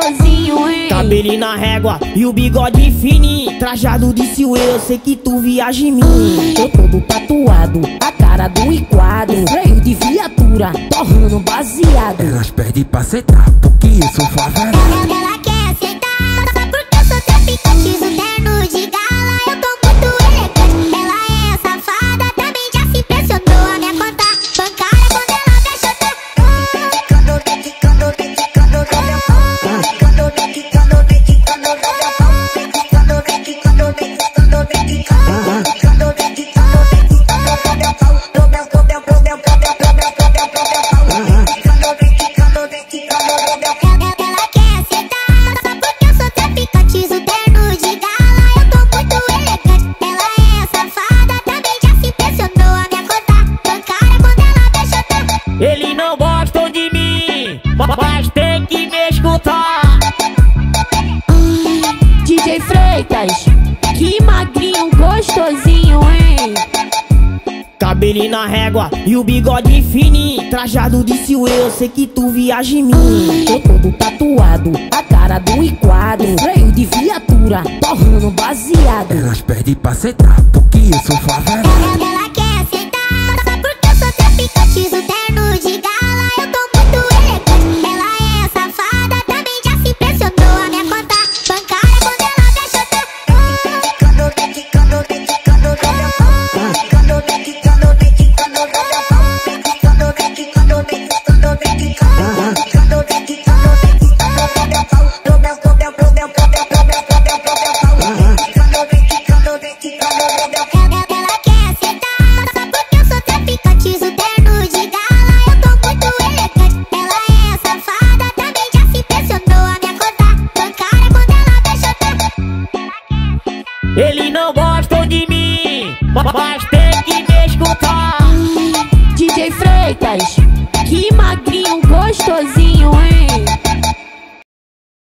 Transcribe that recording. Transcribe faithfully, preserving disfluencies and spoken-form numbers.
gostosinho, hein? Cabelinho na régua e o bigode fininho, trajado de Silway, eu sei que tu viaja em mim. Tô todo tatuado, a cara do enquadro, freio de viatura, torrando baseado. Elas pedem pra sentar, porque eu sou favelado. Ela, ela quer aceitar, só porque eu sou traficante, uso terno de gala, eu tô muito elegante. Ela é safada, também já se impressionou. A minha conta bancária quando ela me achotar. Quicando, quicando, quicando no meu pão. Quicando, quicando, quicando no meu pão. Quicando, quicando, quicando, quicando, quicando, quicando, quicando no meu pão. No meu, no meu, no meu, no meu, no meu, no meu, no meu pão. Quicando, quicando, quicando no meu pão. Ela quer aceitar, só porque eu sou traficante, uso terno de gala, eu tô muito elegante. Ela é safada, também já se impressionou. A minha conta bancária quando ela me achotar. Eles não gostam de mim, mas tem que me escutar. D J Freitas, que magrinho gostosinho, hein? Cabelinho na régua e o bigode fininho, trajado de Silway, eu sei que tu viaja em mim. Tô todo tatuado, a cara do enquadro, freio de viatura, torrando baseado. Elas pedem pra sentar, porque eu sou favelado. Ela, ela quer aceitar, só porque eu sou traficante, uso terno de gala, eu tô muito elegante. Ela é safada, também já se impressionou. A minha conta bancária quando ela me achotar. Quicando, quicando, quicando no meu pão. Quicando, quicando, quicando no meu pão. Quicando, quicando, quicando, quicando, quicando, quicando no meu pão. No meu, no meu, no meu, no meu, no meu, no meu pão. Quicando, quicando, quicando no meu pão. Ela quer aceitar, só porque eu sou traficante, uso terno de gala, eu tô muito elegante. Ela é safada, também já se impressionou. A minha conta bancária quando ela me achotar. Eles não gostam de mim, mas tem que me escutar.